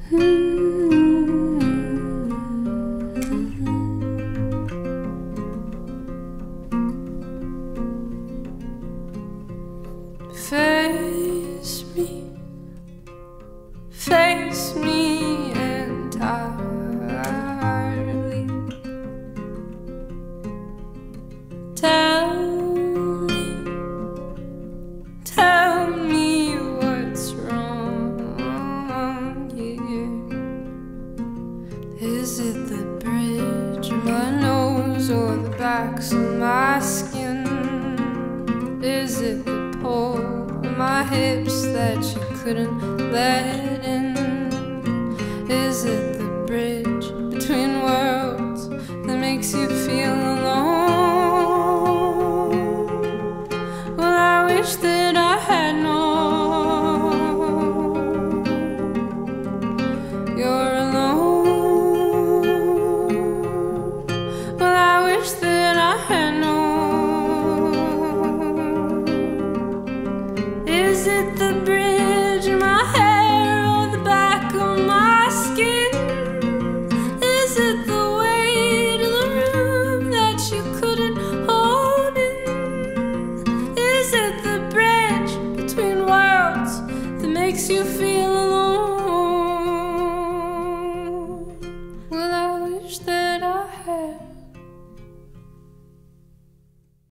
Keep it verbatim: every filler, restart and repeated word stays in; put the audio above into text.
Face me, face me entirely. Tell me, tell me what's wrong here. Is it the bridge of my nose or the backs of my skin? Is it the pull of my hips that you couldn't let in? Is it the bridge between worlds that makes you feel alone? Well, I wish that I had known you're alone. Well, I wish that I had known. Is it the bridge in my hair or the back of my skin? Is it the weight of the room that you couldn't hold in? Is it the bridge between worlds that makes you feel